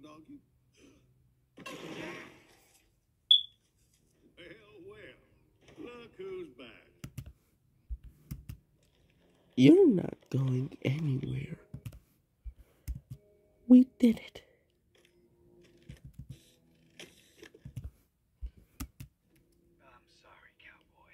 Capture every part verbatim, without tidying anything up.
doggy. Well, well, look who's back. You're not going anywhere. We did it. I'm sorry, cowboy.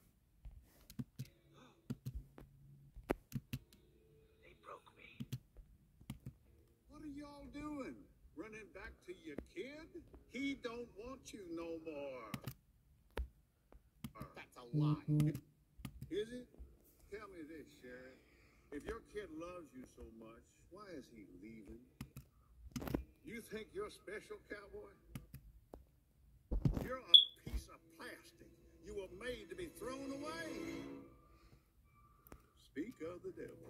They broke me. What are y'all doing? Running back to your kid? He don't want you no more. That's a lie. Mm-hmm. Is it? Tell me this, Sheriff. If your kid loves you so much, why is he leaving? You think you're special, cowboy? You're a piece of plastic. You were made to be thrown away. Speak of the devil.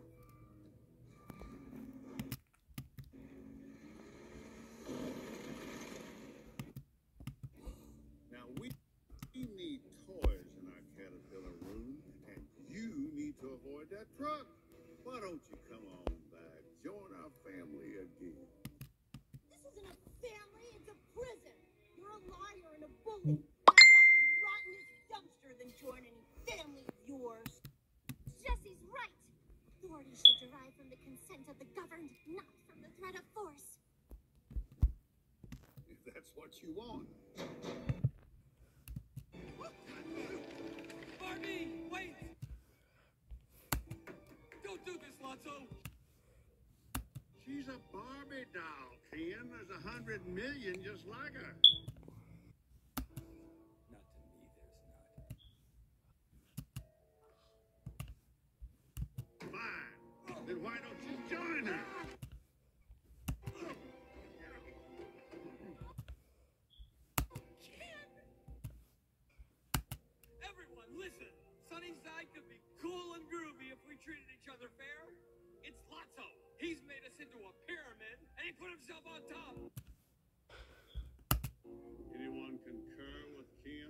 Now, we need toys in our Caterpillar room, and you need to avoid that truck. Why don't you come on back? Join our family again. This isn't a family, it's a prison. You're a liar and a bully. I'd rather rot in this dumpster than join any family of yours. Jesse's right. Authority should derive from the consent of the governed, not from the threat of force. If that's what you want. Barbie, wait! Don't do this, Lotso! She's a Barbie doll, Ken. There's a hundred million just like her. Not to me, there's not. Fine. Then why don't you join her? Everyone, listen! Sunnyside could be cool and groovy if we treated each other fair. It's Lotso. He's made us into a pyramid, and he put himself on top. Anyone concur with Ken?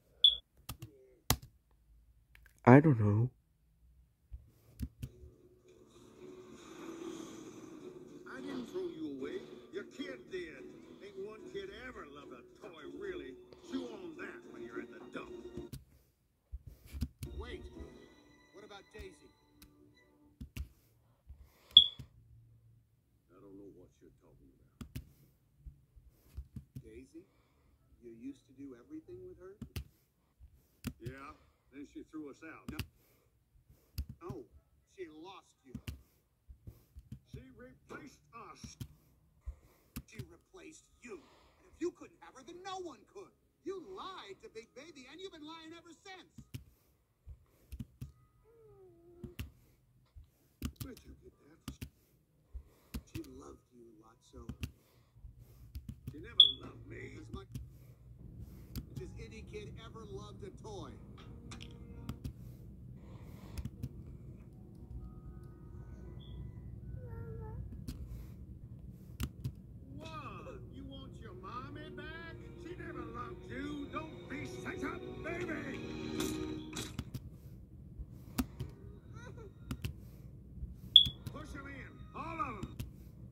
I don't know. I didn't throw you away. Your kid did. Ain't one kid ever loved a toy, really. Chew on that when you're in the dump. Wait. What about Daisy? I don't know what you're talking about. Daisy? You used to do everything with her? Yeah, then she threw us out. No. No. She lost you. She replaced us. She replaced you. And if you couldn't have her, then no one could. You lied to Big Baby, and you've been lying ever since. Where'd you get that? She loved you, Lotso. She never loved me. As much as any kid ever loved a toy. What? You want your mommy back? She never loved you. Don't be such a baby. Push them in. All of them.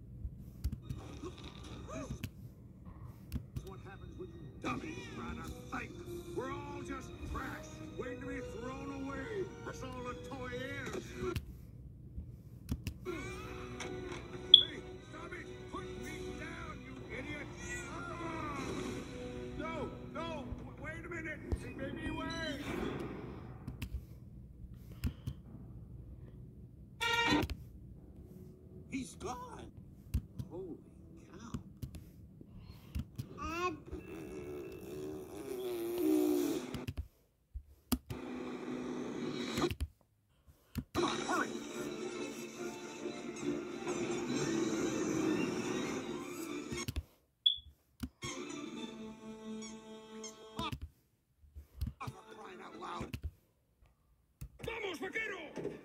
This is what happens when you dummies try to think. We're all just trash, waiting to be thrown away. That's all a toy is. Hey, stop it! Put me down, you idiot! Ah! No, no! w- Wait a minute! She made me wait! He's gone. Holy cow. Come on, hurry! Oh, for crying out loud. Vamos, vaquero!